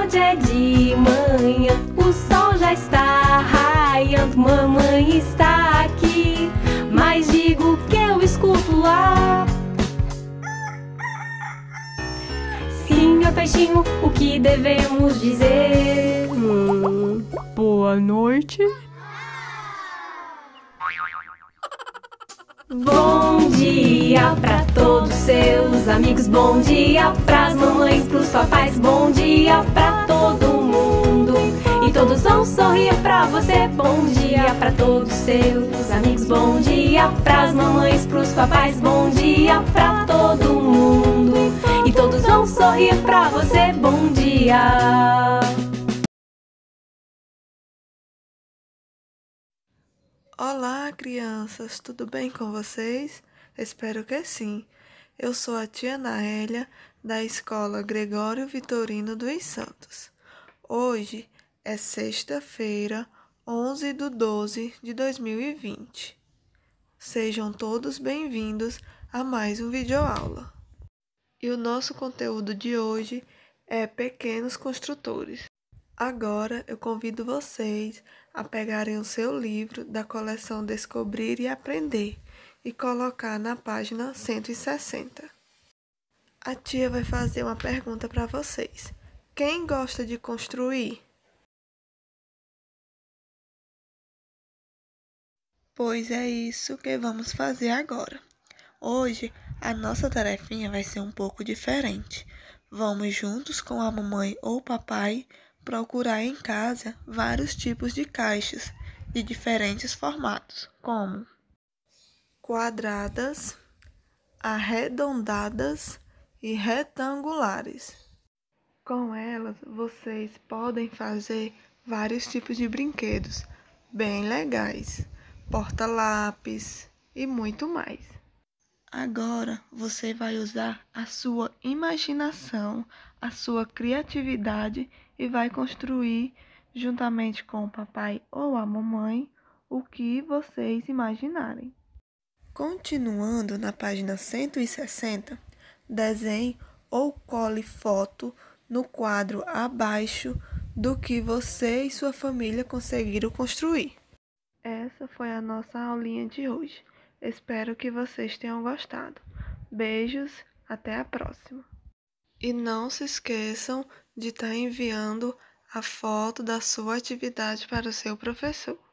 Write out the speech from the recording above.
verdade é de manhã, o sol já está raiando, mamãe está aqui, mas digo que eu escuto lá. Senhor peixinho, o que devemos dizer? Boa noite. Bom dia pra todos seus amigos, bom dia pras mamães, pros papais, bom dia pra todo mundo. E todos vão sorrir pra você, bom dia pra todos seus amigos, bom dia pras mamães, pros papais, bom dia pra todo mundo. E todos vão sorrir pra você, bom dia. Olá, crianças, tudo bem com vocês? Espero que sim. Eu sou a tia Naélia, da Escola Gregório Vitorino dos Santos. Hoje é sexta-feira, 11/12 de 2020. Sejam todos bem-vindos a mais um videoaula. E o nosso conteúdo de hoje é Pequenos Construtores. Agora eu convido vocês a pegarem o seu livro da coleção Descobrir e Aprender e colocar na página 160. A tia vai fazer uma pergunta para vocês. Quem gosta de construir? Pois é isso que vamos fazer agora. Hoje a nossa tarefinha vai ser um pouco diferente. Vamos juntos com a mamãe ou o papai procurar em casa vários tipos de caixas de diferentes formatos, como quadradas, arredondadas e retangulares. Com elas, vocês podem fazer vários tipos de brinquedos bem legais, porta-lápis e muito mais. Agora você vai usar a sua imaginação, a sua criatividade e vai construir, juntamente com o papai ou a mamãe, o que vocês imaginarem. Continuando na página 160, desenhe ou cole foto no quadro abaixo do que você e sua família conseguiram construir. Essa foi a nossa aulinha de hoje. Espero que vocês tenham gostado. Beijos, até a próxima. E não se esqueçam de estar enviando a foto da sua atividade para o seu professor.